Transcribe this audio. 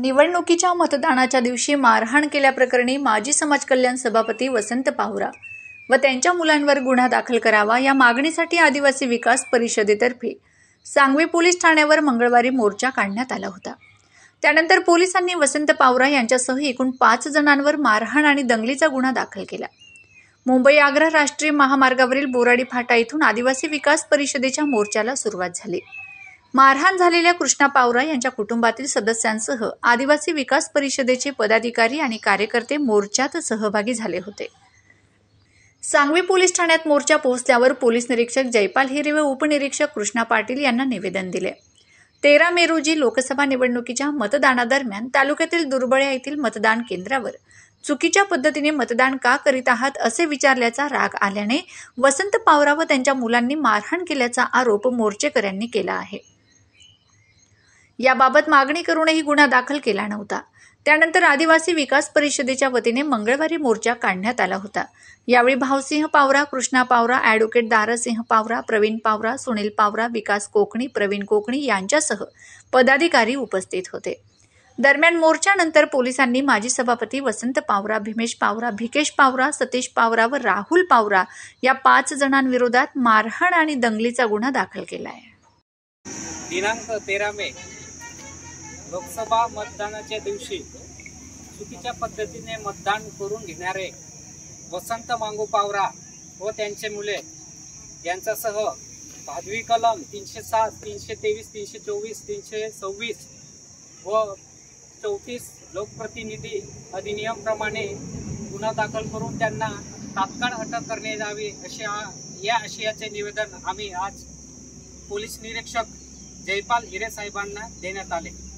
निवडणुकीच्या मतदानाच्या दिवशी मारहाण केल्याप्रकरणी माजी समाज कल्याण सभापती वसंत पावरा व त्यांच्या मुलांवर गुन्हा दाखल करावा या मागणीसाठी आदिवासी विकास परिषदेतर्फे सांगवी पोलीस ठाण्यावर मंगळवारी मोर्चा काढण्यात आला होता। त्यानंतर पोलिसांनी वसंत पावरा यांच्यासह एकूण 5 जणांवर मारहाण आणि दंगलीचा गुन्हा दाखल केला। मुंबई आग्रा राष्ट्रीय महामार्गावरील बोराडी फाटा येथून आदिवासी विकास परिषदेच्या मोर्चाला सुरुवात झाली। मारहाण झालेल्या कृष्णा पावरा यांच्या कुटुंबातील सदस्यांसह आदिवासी विकास परिषदेचे पदाधिकारी आणि कार्यकर्ते मोर्चात सहभागी झाले होते। सांगवी पोलीस ठाण्यात मोर्चा पोहोचल्यावर पोलीस निरीक्षक जयपाल हिरे व उपनिरीक्षक कृष्णा पाटील यांना निवेदन दिले। 13 मे रोजी लोकसभा निवडणुकीच्या मतदानादरम्यान तालुक्यातील दुर्बळ्या येथील मतदान केंद्रावर चुकीच्या पद्धतीने मतदान का करीत आहात असे विचारल्याचा राग आल्याने वसंत पावरा व त्यांच्या मुलांनी मारहाण केल्याचा आरोप मोर्चेकऱ्यांनी केला आहे। याबाबत मागणी करूनही गुन्हा दाखल केला नव्हता। त्यानंतर आदिवासी विकास परिषदेच्या वतीने मंगळवारी मोर्चा काढण्यात आला होता। यावेळी भावसिंह पावरा, कृष्णा पावरा, ॲडव्होकेट दारासिंह पावरा, प्रवीण पावरा, सुनील पावरा, विकास कोकणी, प्रवीण कोकणी यांच्यासह पदाधिकारी उपस्थित होते। दरम्यान मोर्चानंतर पोलिसांनी माजी सभापती वसंत पावरा, भीमेश पावरा, भिकेश पावरा, सतीश पावरा व राहुल पावरा या 5 जणांविरोधात मारहाण आणि दंगलीचा गुन्हा दाखल केला आहे। दिनांक 13 मे लोकसभा मतदानाच्या दिवशी चुकीच्या पद्धतीने मतदान करून घेणारे वसंत मांगू पावरा व त्यांचे मुले यांच्यासह भादवी कलम 307, 323, 324, 326 व 34 लोकप्रतिनिधी अधिनियम प्रमाणे गुन्हा दाखल करून त्यांना तात्काळ अटक करण्यात यावी असे या आशयाचे निवेदन आम्ही आज पोलीस निरीक्षक जयपाल हिरे साहेबांना देण्यात आले।